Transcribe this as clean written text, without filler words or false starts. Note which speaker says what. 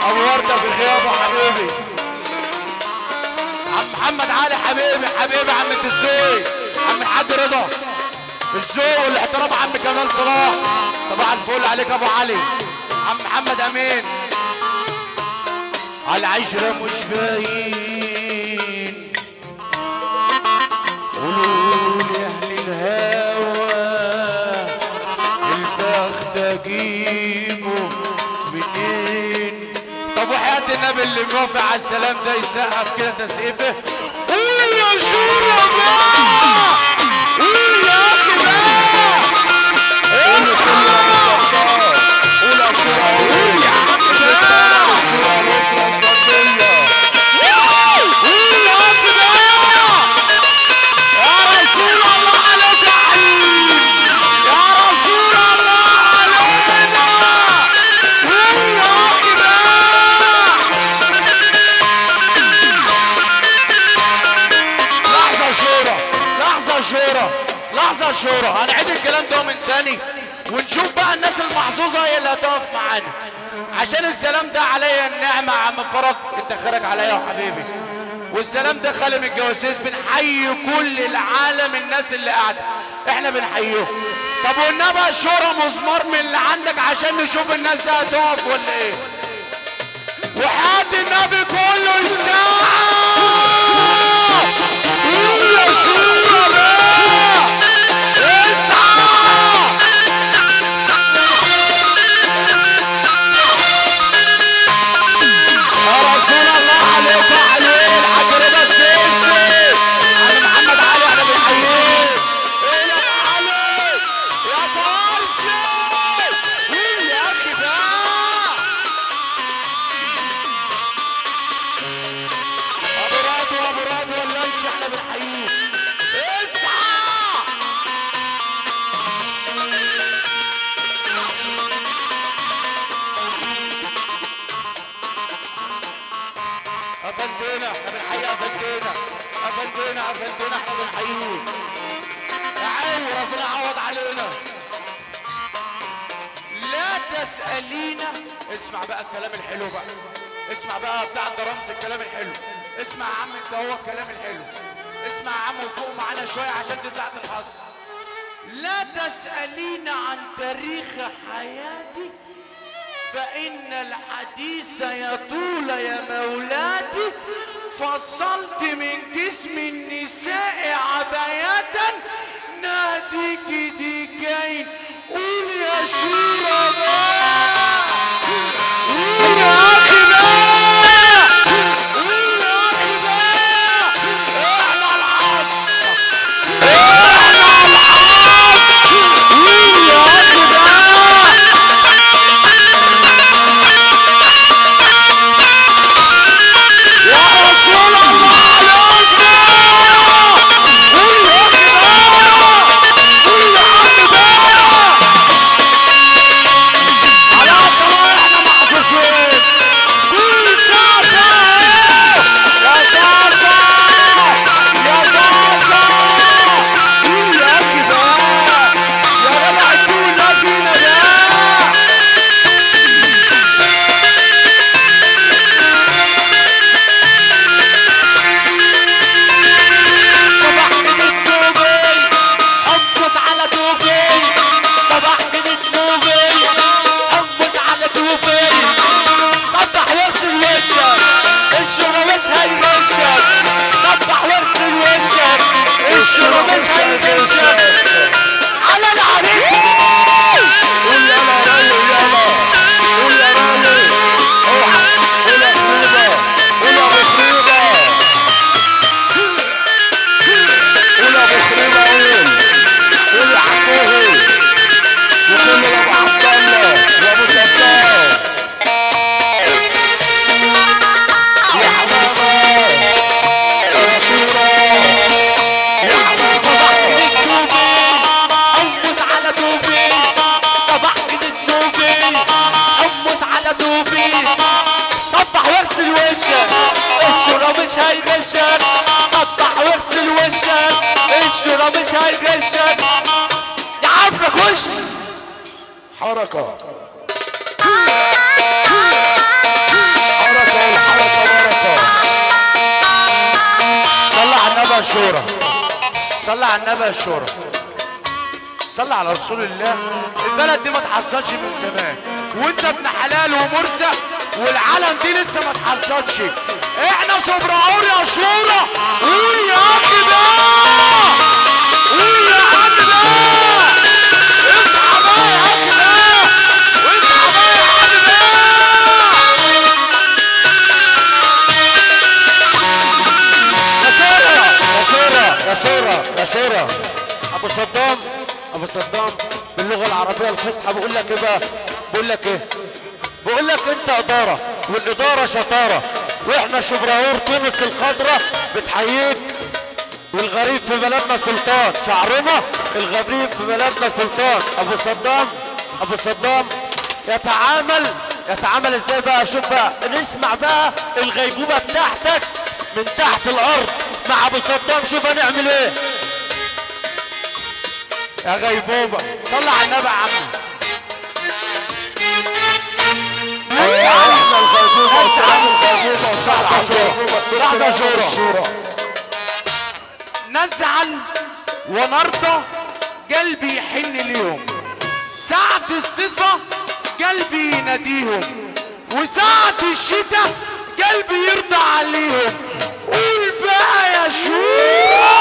Speaker 1: ابو ورده في غيابه حبيبي. عم محمد علي حبيبي حبيبي. عم الدسوقي عم الحاج رضا في الذوق والاحترام. عم كمال صلاح صباح الفل عليك ابو علي. عم محمد امين على العشره مش باين. قولوا لي اهل الهوى البخت اجيبه منين. طب وحياة النبي اللي موافق على السلام ده يسقف كده تسقيفه. قول يا شورى بقى قول يا اخي بقى. قول يا شورى قول يا شورى قول يا عم بقى. لحظة شورى هنعيد الكلام ده من تاني ونشوف بقى الناس المحظوظة هي اللي هتقف معانا عشان السلام ده عليا النعمة. يا عم فرج انت خارج عليا يا حبيبي. والسلام ده خالي من الجواسيس. بنحيي كل العالم الناس اللي قاعدة احنا بنحييهم. طب والنبي شورى مزمار من اللي عندك عشان نشوف الناس ده هتقف ولا ايه. وحياة النبي كله الساعة يا شورى بقى. افندينا احنا بنحيي افندينا احنا بنحييه. تعالوا ربنا يعوض علينا. لا تسألينا. اسمع بقى الكلام الحلو بقى. اسمع بقى بتاع رمز الكلام الحلو. اسمع يا عم انت هو الكلام الحلو. اسمع يا عم وفوق معانا شويه عشان دي ساعة الحظ. لا تسألين عن تاريخ حياتي فإن الحديث يطول يا مولاتي. فصلت من جسم النساء عباية نهديك ديكين. قول يا شورى بقى قول يا أخي بقى قول يا أخي بقى. احنا الحظ قول يا أخي بقى. حركة شورى. صلى على النبي يا شورى. صلى على رسول الله. البلد دي ما اتحصلش من زمان، وانت ابن حلال ومرزق، والعالم دي لسه ما اتحصلش. احنا شبراور يا شورى. قول يا اخي بقى، قول يا عم بقى، اصحى بقى يا اخي بقى، اصحى بقى يا عم
Speaker 2: بقى. يا شورى ابو صدام باللغه العربيه الفصحى بقول لك ايه بقى؟ بقول لك انت اداره، والاداره شطاره، واحنا شبراور تونس الخضراء بتحييك. والغريب في بلدنا سلطان، شعرنا الغريب في بلدنا سلطان. ابو صدام يتعامل ازاي بقى؟ شوف بقى، نسمع بقى الغيبوبه بتاعتك من تحت الارض مع ابو صدام. شوف هنعمل ايه
Speaker 1: يا غيبوبه. صلى على النبي يا عم. لحظة شورى. نزعل ونرضى، قلبي يحن ليهم. ساعة الصفا قلبي يناديهم، وساعة الشتاء قلبي يرضى عليهم. قول بقى يا شورى.